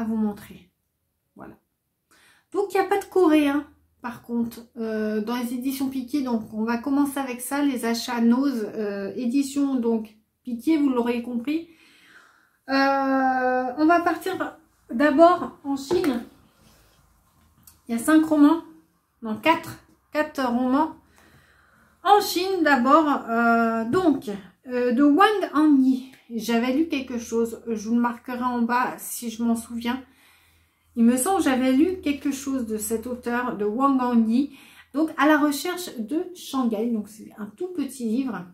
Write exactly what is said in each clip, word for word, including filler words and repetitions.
à vous montrer. Voilà. Donc, il n'y a pas de coréen, par contre, euh, dans les éditions Piqué. Donc, on va commencer avec ça, les achats Nose, euh, édition, donc, Piqué, vous l'aurez compris. Euh, on va partir d'abord en Chine. Il y a cinq romans, non, quatre, quatre romans. En Chine, d'abord, euh, donc, euh, de Wang Hanyi. J'avais lu quelque chose, je vous le marquerai en bas si je m'en souviens. Il me semble que j'avais lu quelque chose de cet auteur, de Wang Hanyi. Donc, à la recherche de Shanghai. Donc, c'est un tout petit livre.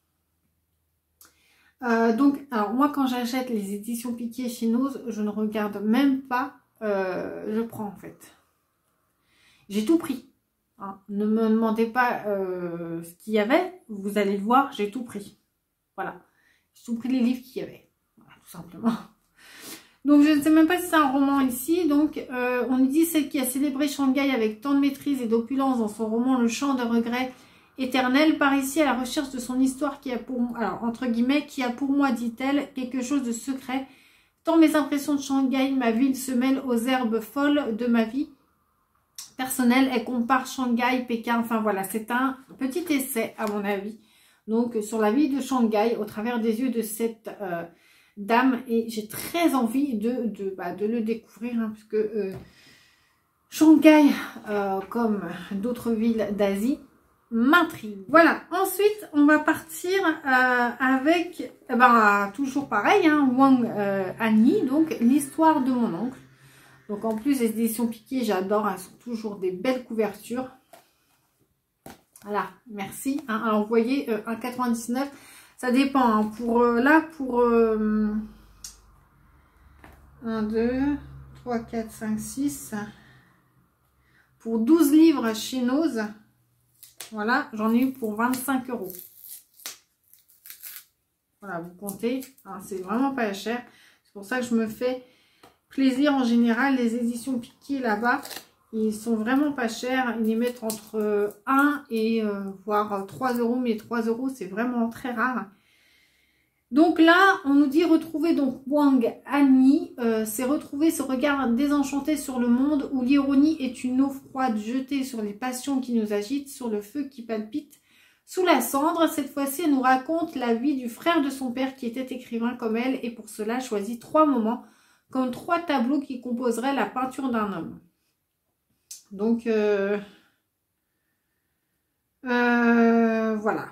Euh, donc, alors moi, quand j'achète les éditions Piqué chez Nose, je ne regarde même pas, euh, je prends en fait. J'ai tout pris. Hein. Ne me demandez pas euh, ce qu'il y avait, vous allez le voir, j'ai tout pris. Voilà. J'ai tout pris les livres qu'il y avait. Voilà, tout simplement. Donc, je ne sais même pas si c'est un roman ici. Donc, euh, on nous dit celle qui a célébré Shanghai avec tant de maîtrise et d'opulence dans son roman Le Chant de regret éternel, part ici à la recherche de son histoire qui a pour moi, alors, entre guillemets, qui a pour moi, dit-elle, quelque chose de secret. Tant mes impressions de Shanghai, ma ville, se mêlent aux herbes folles de ma vie personnelle. Elle compare Shanghai, Pékin, enfin voilà, c'est un petit essai, à mon avis. Donc, sur la ville de Shanghai, au travers des yeux de cette... Euh, dame, et j'ai très envie de, de, bah, de le découvrir, hein, parce que euh, Shanghai, euh, comme d'autres villes d'Asie, m'intrigue. Voilà, ensuite on va partir euh, avec, eh ben, toujours pareil, hein, Wang euh, Hanyi, donc l'histoire de mon oncle. Donc en plus les éditions Piqué, j'adore, elles sont toujours des belles couvertures. Voilà, merci. Hein. Alors vous voyez, euh, un quatre-vingt-dix-neuf. Ça dépend, hein. Pour euh, là, pour euh, un, deux, trois, quatre, cinq, six, pour douze livres chez Nose, voilà, j'en ai eu pour vingt-cinq euros. Voilà, vous comptez, hein, c'est vraiment pas cher. C'est pour ça que je me fais plaisir en général. Les éditions Piqué là-bas, ils sont vraiment pas chers. Ils les mettent entre un et euh, voire trois euros, mais trois euros, c'est vraiment très rare. Donc là, on nous dit retrouver donc Wang Hanyi, euh, c'est retrouver ce regard désenchanté sur le monde où l'ironie est une eau froide jetée sur les passions qui nous agitent, sur le feu qui palpite sous la cendre. Cette fois-ci, elle nous raconte la vie du frère de son père qui était écrivain comme elle et pour cela choisit trois moments comme trois tableaux qui composeraient la peinture d'un homme. Donc, euh, euh, voilà.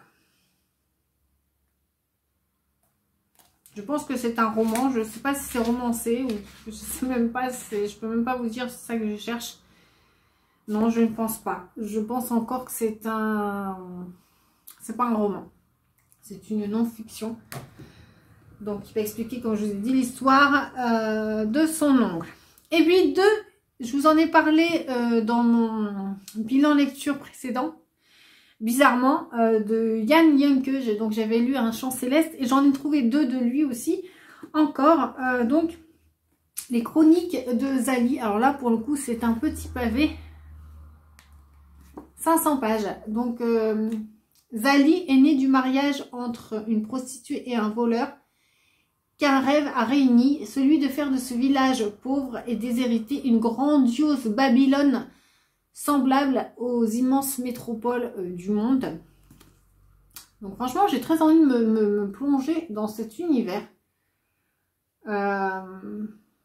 Je pense que c'est un roman. Je ne sais pas si c'est romancé ou je sais même pas. Je peux même pas vous dire si c'est ça que je cherche. Non, je ne pense pas. Je pense encore que c'est un... C'est pas un roman. C'est une non-fiction. Donc, il va expliquer, comme je vous ai dit, l'histoire euh, de son oncle. Et puis, deux, je vous en ai parlé euh, dans mon bilan lecture précédent. Bizarrement, euh, de Yann Yanke. Donc, j'avais lu Un chant céleste et j'en ai trouvé deux de lui aussi. Encore, euh, donc, les chroniques de Zali. Alors là, pour le coup, c'est un petit pavé. cinq cents pages. Donc, euh, Zali est né du mariage entre une prostituée et un voleur qu'un rêve a réuni, celui de faire de ce village pauvre et déshérité une grandiose Babylone semblable aux immenses métropoles euh, du monde. Donc franchement, j'ai très envie de me, me, me plonger dans cet univers. Euh...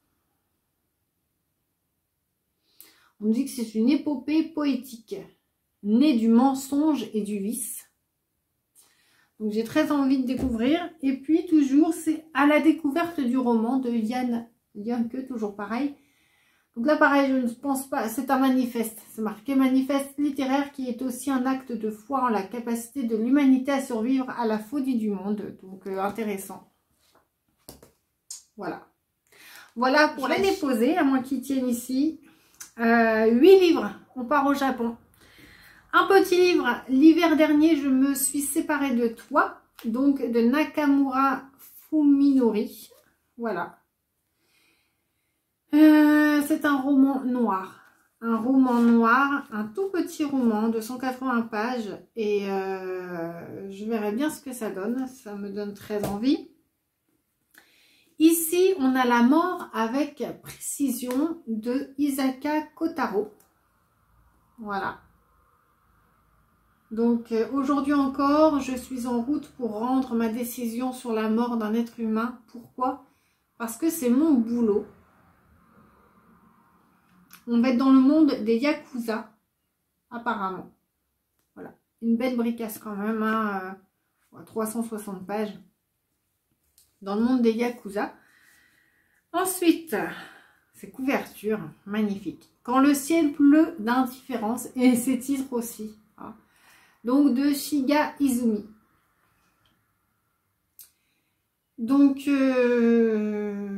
On me dit que c'est une épopée poétique, née du mensonge et du vice. Donc j'ai très envie de découvrir. Et puis toujours, c'est à la découverte du roman de Yann Yanke, toujours pareil. Donc là, pareil, je ne pense pas, c'est un manifeste. C'est marqué manifeste littéraire qui est aussi un acte de foi en la capacité de l'humanité à survivre à la folie du monde. Donc euh, intéressant. Voilà. Voilà pour les déposer, à moins qu'ils tiennent ici. Euh, huit livres, on part au Japon. Un petit livre, l'hiver dernier, je me suis séparée de toi, donc de Nakamura Fuminori. Voilà. Euh, c'est un roman noir. Un roman noir, un tout petit roman de cent quatre-vingts pages. Et euh, je verrai bien ce que ça donne. Ça me donne très envie. Ici, on a la mort avec précision de Isaka Kotaro. Voilà. Donc, euh, aujourd'hui encore, je suis en route pour rendre ma décision sur la mort d'un être humain. Pourquoi? Parce que c'est mon boulot. On va être dans le monde des Yakuza, apparemment. Voilà. Une belle bricasse quand même, hein, euh, trois cent soixante pages. Dans le monde des Yakuza. Ensuite, ces couvertures, magnifiques. Quand le ciel pleut d'indifférence, et ces titres aussi. Hein. Donc, de Shiga Izumi. Donc, euh,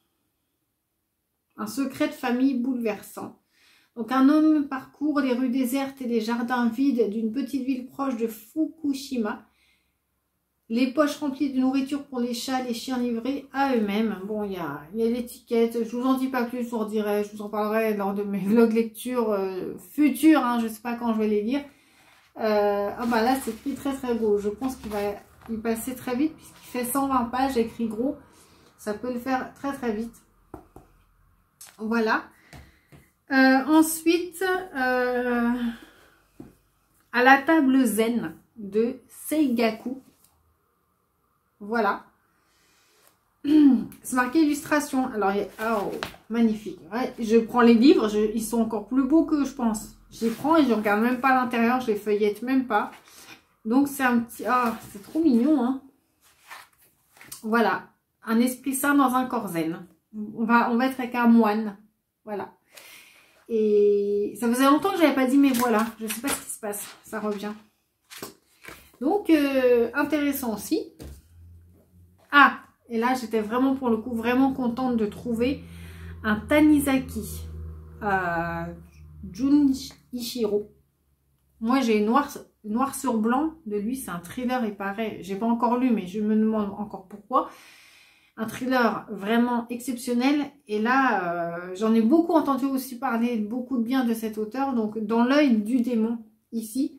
un secret de famille bouleversant. Donc, un homme parcourt les rues désertes et les jardins vides d'une petite ville proche de Fukushima. Les poches remplies de nourriture pour les chats, les chiens livrés à eux-mêmes. Bon, il y a, y a l'étiquette. Je vous en dis pas plus, je vous redirai, je vous en parlerai lors de mes vlogs lecture euh, futurs. Hein, je sais pas quand je vais les lire. Euh, ah bah là, c'est écrit très très gros. Je pense qu'il va y passer très vite puisqu'il fait cent vingt pages, écrit gros. Ça peut le faire très très vite. Voilà. Euh, ensuite, euh, à la table zen de Seigaku. Voilà. C'est marqué illustration. Alors, il y a... oh, magnifique. Ouais, je prends les livres, je... ils sont encore plus beaux que je pense. Je les prends et je regarde même pas à l'intérieur, je les feuillette même pas. Donc, c'est un petit... Ah, oh, c'est trop mignon, hein. Voilà. Un esprit sain dans un corps zen. On va, on va être avec un moine. Voilà. Et ça faisait longtemps que j'avais pas dit, mais voilà. Je sais pas ce qui se passe. Ça revient. Donc, euh, intéressant aussi. Ah, et là, j'étais vraiment, pour le coup, vraiment contente de trouver un Tanizaki. Euh, Junichiro. Moi, j'ai noir, noir sur blanc de lui. C'est un thriller, il paraît. J'ai pas encore lu, mais je me demande encore pourquoi. Un thriller vraiment exceptionnel. Et là, euh, j'en ai beaucoup entendu aussi parler, beaucoup de bien de cet auteur. Donc, Dans l'œil du démon, ici.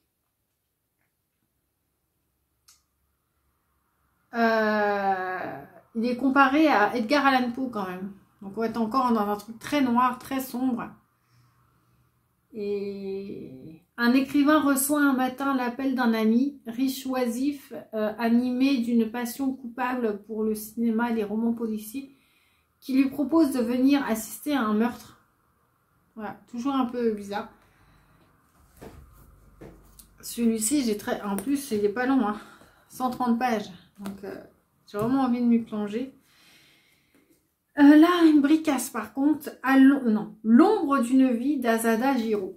Euh, il est comparé à Edgar Allan Poe quand même. Donc, on va être encore dans un truc très noir, très sombre. Et un écrivain reçoit un matin l'appel d'un ami, riche oisif, euh, animé d'une passion coupable pour le cinéma et les romans policiers, qui lui propose de venir assister à un meurtre. Voilà, toujours un peu bizarre. Celui-ci, j'ai très... En plus, il n'est pas long, hein. cent trente pages. Donc, euh, j'ai vraiment envie de m'y plonger. Euh, là, une bricasse, par contre, à non, l'ombre d'une vie d'Asada Jiro.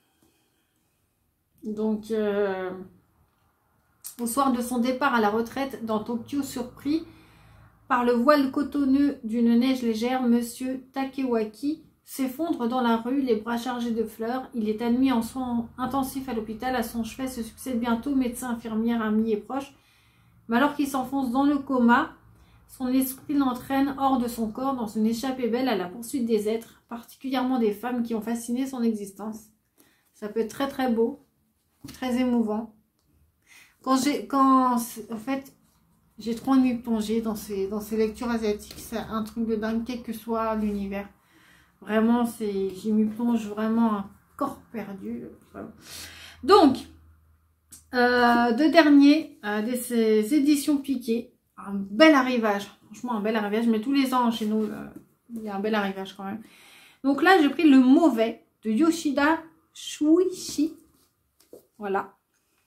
Donc, euh, au soir de son départ à la retraite dans Tokyo, surpris par le voile cotonneux d'une neige légère, Monsieur Takewaki s'effondre dans la rue, les bras chargés de fleurs. Il est admis en soins intensifs à l'hôpital. À son chevet se succèdent bientôt médecins, infirmières, amis et proches. Mais alors qu'il s'enfonce dans le coma, son esprit l'entraîne hors de son corps dans une échappée belle à la poursuite des êtres, particulièrement des femmes qui ont fasciné son existence. Ça peut être très très beau, très émouvant. Quand j'ai, quand, en fait, j'ai trop envie de m'y plonger dans ces, dans ces lectures asiatiques. C'est un truc de dingue, quel que soit l'univers. Vraiment, c'est, j'y m'y plonge vraiment un corps perdu. Voilà. Donc, euh, deux derniers, euh, des ces éditions Piqué. Un bel arrivage, franchement un bel arrivage, mais tous les ans chez nous, euh, il y a un bel arrivage quand même. Donc là, j'ai pris Le Mauvais de Yoshida Shuichi. Voilà.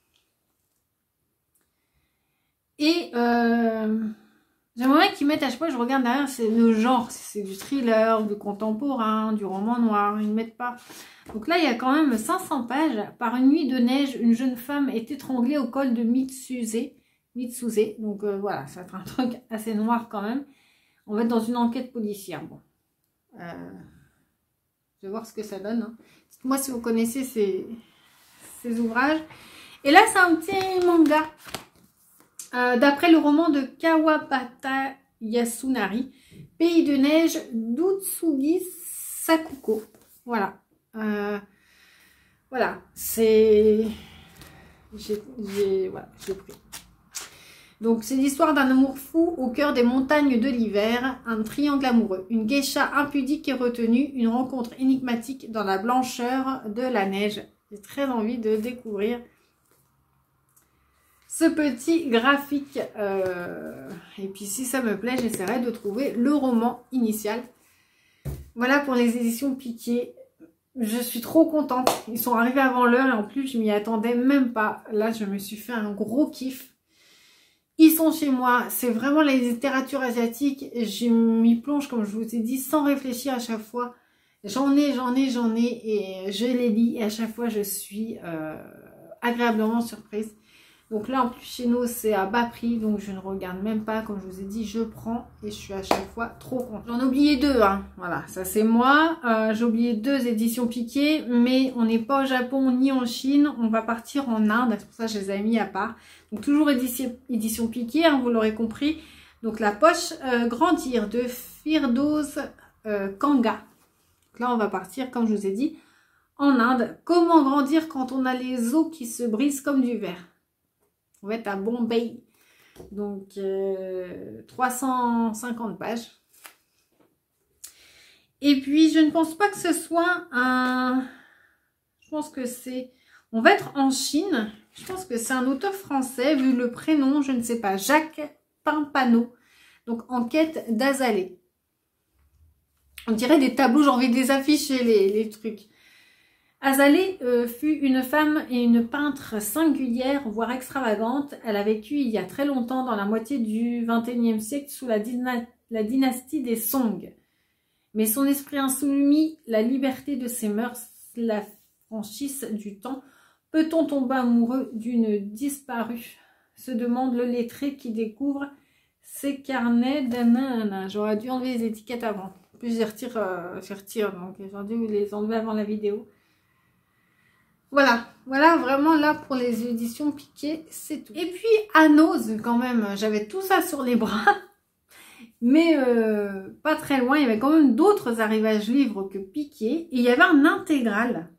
Et euh, j'aimerais qu'ils mettent à chaque fois, je regarde derrière, c'est le genre, c'est du thriller, du contemporain, du roman noir, ils ne mettent pas. Donc là, il y a quand même cinq cents pages. Par une nuit de neige, une jeune femme est étranglée au col de Mitsuse. Mitsuse, donc euh, voilà, ça va être un truc assez noir quand même. On va être dans une enquête policière. Bon, euh, je vais voir ce que ça donne. Hein. Dites-moi si vous connaissez ces, ces ouvrages. Et là, c'est un petit manga euh, d'après le roman de Kawabata Yasunari, Pays de neige d'Utsugi Sakuko. Voilà, euh, voilà, c'est, j'ai, voilà, j'ai pris. Donc c'est l'histoire d'un amour fou au cœur des montagnes de l'hiver, un triangle amoureux, une geisha impudique et retenue, une rencontre énigmatique dans la blancheur de la neige. J'ai très envie de découvrir ce petit graphique. Euh... Et puis si ça me plaît, j'essaierai de trouver le roman initial. Voilà pour les éditions Piqué. Je suis trop contente. Ils sont arrivés avant l'heure et en plus je m'y attendais même pas. Là je me suis fait un gros kiff. Ils sont chez moi, c'est vraiment la littérature asiatique, je m'y plonge comme je vous ai dit sans réfléchir à chaque fois. J'en ai, j'en ai, j'en ai et je les lis et à chaque fois je suis euh, agréablement surprise. Donc là en plus chez nous c'est à bas prix donc je ne regarde même pas, comme je vous ai dit je prends et je suis à chaque fois trop contente. J'en ai oublié deux, hein. Voilà, ça c'est moi, euh, j'ai oublié deux éditions Piqué mais on n'est pas au Japon ni en Chine, on va partir en Inde, c'est pour ça que je les ai mis à part. Donc toujours édition, édition Piqué, hein, vous l'aurez compris. Donc la poche euh, Grandir de Firdoz euh, Kanga. Donc là on va partir comme je vous ai dit en Inde. Comment grandir quand on a les os qui se brisent comme du verre. On va être à Bombay. Donc euh, trois cent cinquante pages. Et puis je ne pense pas que ce soit un... Je pense que c'est... On va être en Chine. Je pense que c'est un auteur français, vu le prénom, je ne sais pas, Jacques Pimpano. Donc, en quête d'Azalée. On dirait des tableaux, j'ai envie de les afficher, les, les trucs. Azalée euh, fut une femme et une peintre singulière, voire extravagante. Elle a vécu il y a très longtemps, dans la moitié du vingt et unième siècle, sous la, dyna la dynastie des Song. Mais son esprit insoumis, la liberté de ses mœurs, la franchise du temps. Peut-on tomber amoureux d'une disparue? Se demande le lettré qui découvre ses carnets d'anana. J'aurais dû enlever les étiquettes avant. En plus, je les retire, euh, je les retire donc j'aurais dû les enlever avant la vidéo. Voilà, voilà vraiment là pour les éditions Piqué, c'est tout. Et puis à Nose quand même, j'avais tout ça sur les bras, mais euh, pas très loin. Il y avait quand même d'autres arrivages livres que Piqué. Et il y avait un intégral.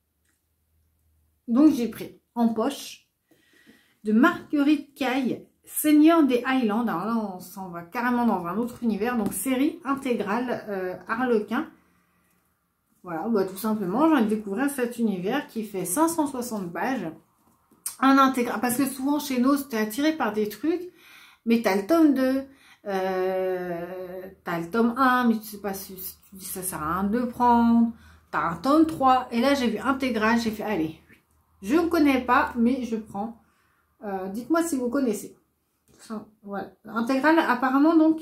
Donc j'ai pris en poche de Marguerite Caille, Seigneur des Highlands. Alors là on s'en va carrément dans un autre univers. Donc série intégrale euh, Harlequin. Voilà, bah, tout simplement j'ai envie de découvrir cet univers qui fait cinq cent soixante pages. Un intégral, parce que souvent chez nous tu es attiré par des trucs, mais tu as le tome deux, euh, tu as le tome un, mais tu sais pas si tu dis ça sert à rien de le prendre. Tu as un tome trois, et là j'ai vu intégral, j'ai fait allez. Je ne connais pas, mais je prends. Euh, Dites-moi si vous connaissez. Voilà. Intégral, apparemment, donc,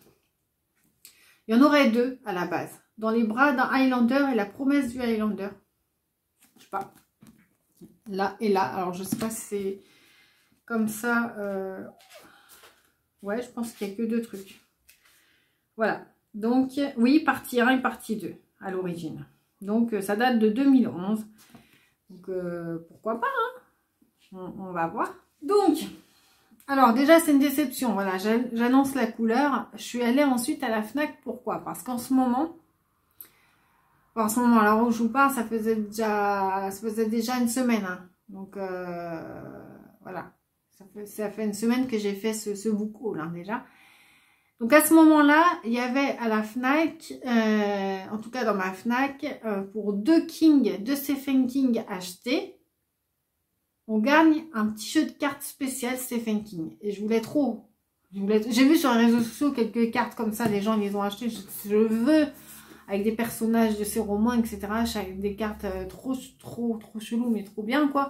il y en aurait deux à la base. Dans les bras d'un Highlander et la promesse du Highlander. Je sais pas. Là et là. Alors, je sais pas si c'est comme ça. Euh... Ouais, je pense qu'il n'y a que deux trucs. Voilà. Donc, oui, partie un et partie deux à l'origine. Donc, ça date de deux mille onze. Donc, euh, pourquoi pas, hein, on, on va voir. Donc, alors déjà, c'est une déception. Voilà, j'annonce la couleur. Je suis allée ensuite à la Fnac. Pourquoi? Parce qu'en ce moment, en ce moment, alors où je vous parle, ça faisait déjà, ça faisait déjà une semaine. Hein. Donc, euh, voilà. Ça fait, ça fait une semaine que j'ai fait ce, ce book haul, hein, déjà. Donc à ce moment-là, il y avait à la Fnac, euh, en tout cas dans ma Fnac, euh, pour deux King, deux Stephen King achetés, on gagne un petit jeu de cartes spécial Stephen King. Et je voulais trop. J'ai vu sur les réseaux sociaux quelques cartes comme ça, les gens ils les ont achetées. Je, je veux, avec des personnages de ces romans, et cetera. Avec des cartes euh, trop, trop, trop chelou, mais trop bien, quoi.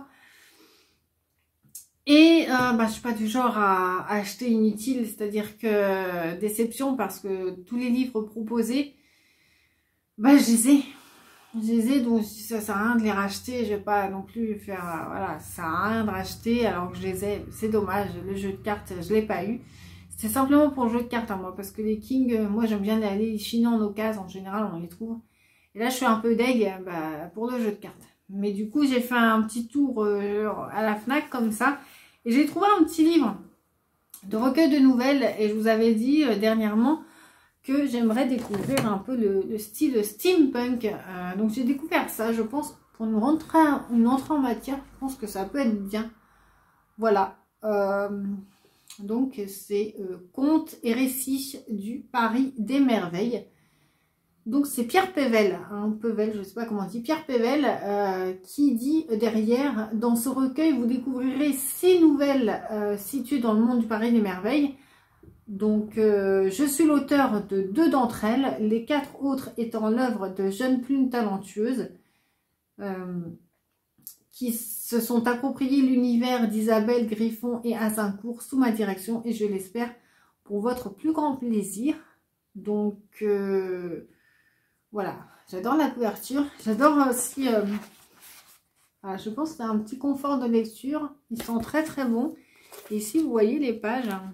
Et euh, bah, je suis pas du genre à, à acheter inutile, c'est-à-dire que euh, déception parce que tous les livres proposés, bah je les ai, je les ai, donc ça sert à rien de les racheter, je vais pas non plus faire, euh, voilà, ça sert à rien de racheter alors que je les ai, c'est dommage, le jeu de cartes je l'ai pas eu, c'est simplement pour le jeu de cartes à moi, parce que les Kings, euh, moi j'aime bien aller chiner en occasion, en général on les trouve, et là je suis un peu deg bah, pour le jeu de cartes, mais du coup j'ai fait un petit tour euh, à la Fnac comme ça. Et j'ai trouvé un petit livre de recueil de nouvelles et je vous avais dit euh, dernièrement que j'aimerais découvrir un peu le, le style steampunk. Euh, donc j'ai découvert ça, je pense, pour nous rentrer une entrée en matière, je pense que ça peut être bien. Voilà. Euh, Donc c'est euh, Contes et récits du Paris des merveilles. Donc c'est Pierre Pével, hein, Pével, je ne sais pas comment on dit, Pierre Pével, euh, qui dit derrière, dans ce recueil, vous découvrirez six nouvelles euh, situées dans le monde du Paris des merveilles. Donc euh, je suis l'auteur de deux d'entre elles, les quatre autres étant l'œuvre de jeunes plumes talentueuses euh, qui se sont appropriées l'univers d'Isabelle Griffon et Azincourt sous ma direction, et je l'espère pour votre plus grand plaisir. Donc euh, voilà, j'adore la couverture, j'adore aussi, euh, voilà, je pense que c'est un petit confort de lecture, ils sont très très bons. Et ici vous voyez les pages, hein,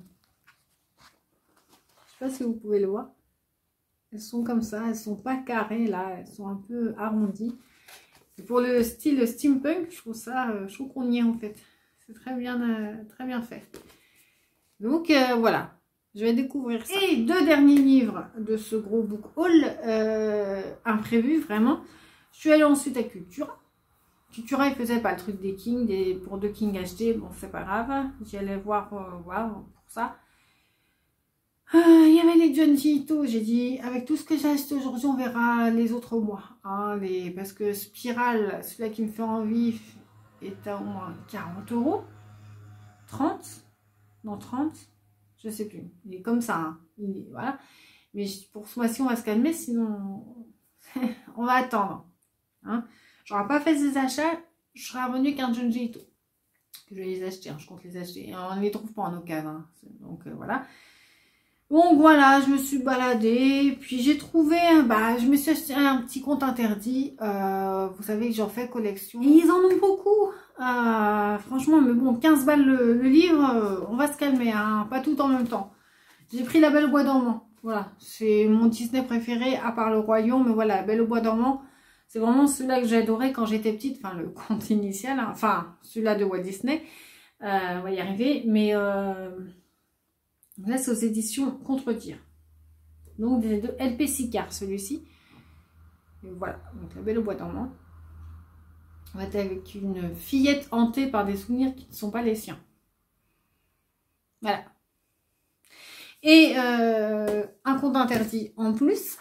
je sais pas si vous pouvez le voir, elles sont comme ça, elles sont pas carrées là, elles sont un peu arrondies. Et pour le style steampunk, je trouve ça, euh, je trouve qu'on y est en fait, c'est très bien, euh, très bien fait. Donc euh, voilà. Je vais découvrir ça. Et deux derniers livres de ce gros book haul, euh, imprévu vraiment. Je suis allée ensuite à Cultura. Cultura, ils faisaient pas le truc des Kings, des, pour deux Kings achetés, bon c'est pas grave. J'y allais voir, euh, voir pour ça. Il euh, y avait les Junji Ito, j'ai dit, avec tout ce que j'ai acheté aujourd'hui, on verra les autres mois. Hein, les, parce que Spiral, celui-là qui me fait envie, est à au moins quarante euros. trente, non trente. Je sais plus, il est comme ça, hein. Il est, voilà. Mais pour ce mois-ci, on va se calmer, sinon on va attendre. Hein. J'aurais pas fait ces achats, je serais revenu avec un Junji Ito. Je vais les acheter, hein. Je compte les acheter. Et on ne les trouve pas en occasion. Hein. Donc euh, voilà. Donc voilà, je me suis baladée, puis j'ai trouvé, bah, je me suis acheté un petit compte interdit. Euh, vous savez que j'en fais collection. Et ils en ont beaucoup. Euh, franchement, mais bon, quinze balles le, le livre, euh, on va se calmer, hein, pas tout en même temps. J'ai pris La Belle au Bois dormant. Voilà, c'est mon Disney préféré, à part Le Royaume, mais voilà, La Belle au Bois dormant, c'est vraiment celui-là que j'ai adoré quand j'étais petite, enfin le conte initial, hein, enfin celui-là de Walt Disney, euh, on va y arriver, mais euh, là c'est aux éditions Contretir. Donc des deux L P Sicard celui-ci. Et voilà, donc La Belle au Bois dormant. On va être avec une fillette hantée par des souvenirs qui ne sont pas les siens. Voilà. Et euh, un conte interdit en plus.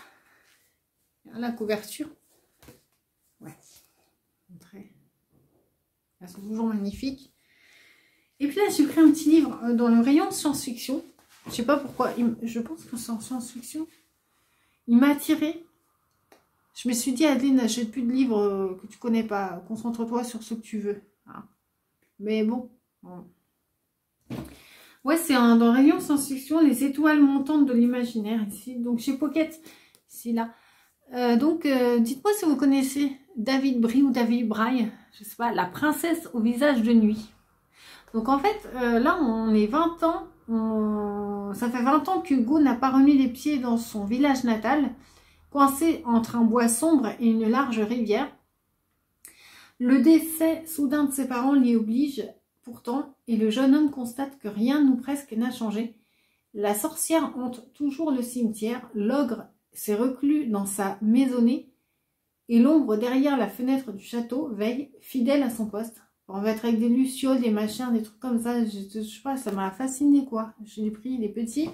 La couverture. Ouais. Très. Elles sont toujours magnifiques. Et puis là, j'ai pris un petit livre dans le rayon science-fiction. Je ne sais pas pourquoi. Je pense que c'est en science-fiction. Il m'a attirée. Je me suis dit, Adeline, n'achète plus de livres que tu connais pas. Concentre-toi sur ce que tu veux. Hein. Mais bon. bon. Ouais, c'est dans le rayon science-fiction, les étoiles montantes de l'imaginaire, ici. Donc, chez Pocket, ici, là. Euh, donc, euh, dites-moi si vous connaissez David Brie ou David Braille. Je sais pas, La princesse au visage de nuit. Donc, en fait, euh, là, on est vingt ans. On... Ça fait vingt ans qu'Hugo n'a pas remis les pieds dans son village natal. Coincé entre un bois sombre et une large rivière. Le décès soudain de ses parents l'y oblige pourtant, et le jeune homme constate que rien ou presque n'a changé. La sorcière hante toujours le cimetière, l'ogre s'est reclus dans sa maisonnée, et l'ombre derrière la fenêtre du château veille, fidèle à son poste. On va être avec des lucioles, des machins, des trucs comme ça, je, je sais pas, ça m'a fasciné quoi. J'ai pris les petits.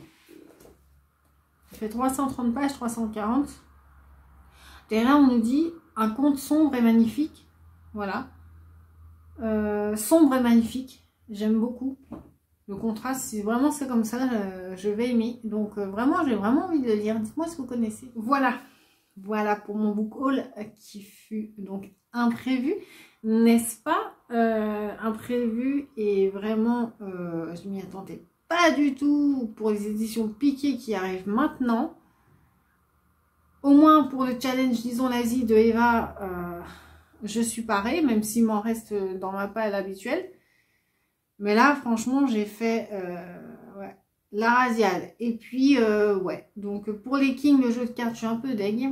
Ça fait trois cent trente pages, trois cent quarante. Derrière, on nous dit un conte sombre et magnifique. Voilà. Euh, sombre et magnifique. J'aime beaucoup. Le contraste, si vraiment c'est comme ça, euh, je vais aimer. Donc, euh, vraiment, j'ai vraiment envie de le lire. Dites-moi si vous connaissez. Voilà. Voilà pour mon book haul euh, qui fut donc imprévu. N'est-ce pas euh, imprévu et vraiment, euh, je m'y attendais pas du tout pour les éditions Piqué qui arrivent maintenant. Au moins pour le challenge, disons l'Asie de Eva, euh, je suis parée, même s'il m'en reste dans ma palle habituelle. Mais là, franchement, j'ai fait euh, ouais, la rasiade. Et puis, euh, ouais. Donc, pour les Kings, le jeu de cartes, je suis un peu deg.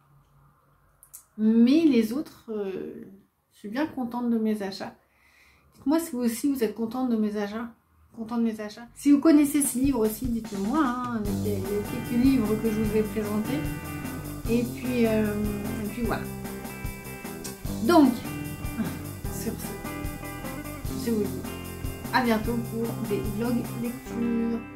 Mais les autres, euh, je suis bien contente de mes achats. Dites-moi si vous aussi, vous êtes contente de mes achats. Content de mes achats. Si vous connaissez ce livre aussi, dites-le moi. Hein, les, les quelques livres que je vous ai présentés. Et puis, euh, et puis voilà. Donc, sur ce, je vous dis à bientôt pour des vlogs lecture.